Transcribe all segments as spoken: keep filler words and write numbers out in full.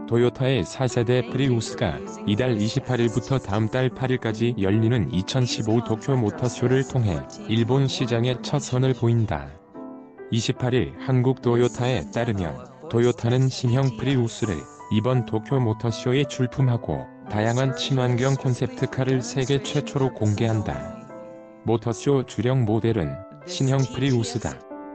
토요타의 사 세대 프리우스가 이달 이십팔일부터 다음 달 팔일까지 열리는 이천십오 도쿄 모터쇼를 통해 일본 시장에 첫 선을 보인다. 이십팔일 한국 토요타에 따르면 토요타는 신형 프리우스를 이번 도쿄 모터쇼에 출품하고 다양한 친환경 콘셉트카를 세계 최초로 공개한다. 모터쇼 주력 모델은 신형 프리우스다.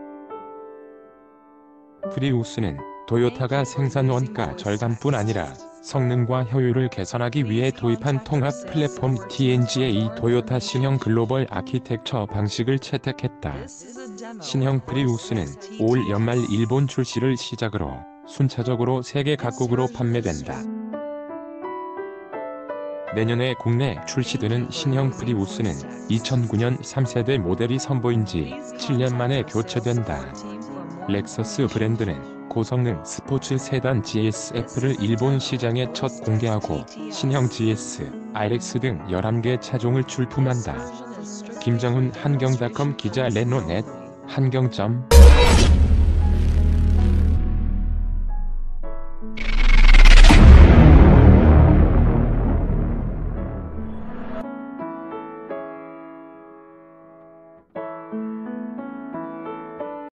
프리우스는 토요타가 생산 원가 절감뿐 아니라 성능과 효율을 개선하기 위해 도입한 통합 플랫폼 티엔지에이 토요타 신형 글로벌 아키텍처 방식을 채택했다. 신형 프리우스는 올 연말 일본 출시를 시작으로 순차적으로 세계 각국으로 판매된다. 내년에 국내 출시되는 신형 프리우스는 이천구년 삼 세대 모델이 선보인 지 칠 년 만에 교체된다. 렉서스 브랜드는 고성능 스포츠 세단 지에스에프를 일본 시장에 첫 공개하고 신형 지에스, 알엑스 등 열한 개 차종을 출품한다. 김정훈 한경닷컴 기자 레노넷 한경 점